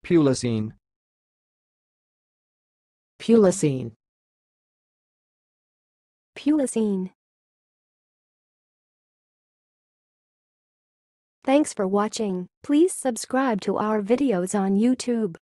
Puh-li-seen. Puh-li-seen. Puh-li-seen. Thanks for watching. Please subscribe to our videos on YouTube.